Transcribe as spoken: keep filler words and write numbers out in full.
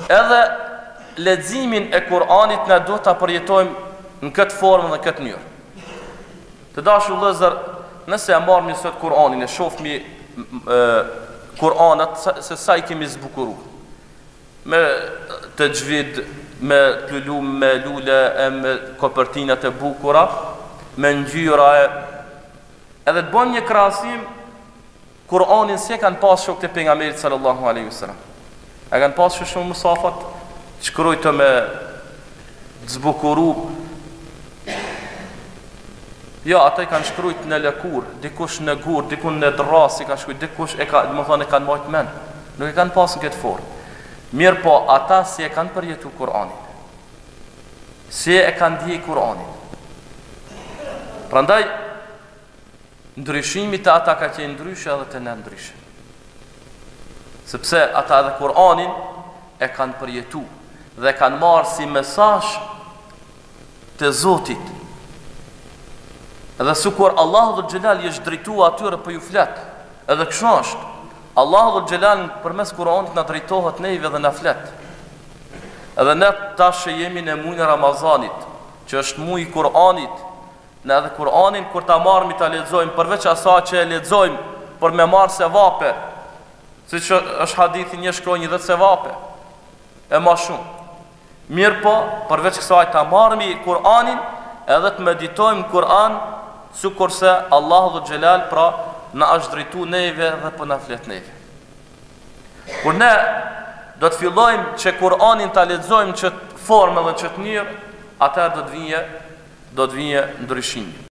Edhe leximin e Kur'anit na duhet ta përjetojmë në këtë formë dhe këtë mënyrë. Të dashur vëllezër, nëse e marrim sot Kur'anin e shohmi Kur'anat se sa i kemi zbukuruar me tajvid, me lulum, me lule, me kopertinat e bukura, me ngjyra, edhe të bëjmë një krahasim. Kur'anin si e kanë pas shokët e pejgamberit sallallahu alaihi wasallam. E kanë pas shumë musafat, shkrujtë me zbukuru. Jo, ata i kanë shkrujtë në lëkur, dikush në gur, dikush në dras, i kanë shkrujtë, dikush e ka, do të thonë e kanë marrë mend. Nuk e kanë pas në këtë formë. Mirë po, ata si e kanë përjetu Kur'anin. Si e kanë ndjej Kur'anin. Prandaj ndryshimi të ata ka qenë ndryshe edhe të ne ndryshe. Sepse ata edhe Kur'anin e kanë përjetu dhe kanë marrë si mesazh të Zotit. Edhe sikur Allahu dhul Xhelal i është drejtuar atyre për ju flet. Edhe kështu është. Allahu dhul Xhelal përmes Kur'anit na drejtohet neve dhe na flet. Edhe ne tash jemi në muajin e Ramazanit, që është muaji i Kur'anit. Në edhe Kur'anin kur ta marrim ta lexojmë, përveç asaj që e lexojmë për me marrë sevape, siç është hadithi një shkronjë dhjetë sevape, e më shumë. Mirë po, përveç kësaj ta marrim Kur'anin edhe të meditojmë Kur'an, sikurse Allahu dhul Xhelal pra na është drejtuar neve dhe po na flet neve. Kur ne do të fillojmë që Kur'anin ta lexojmë në çet formë dhe në çet mënyrë, atëherë do të vijë do të vijë ndryshimi.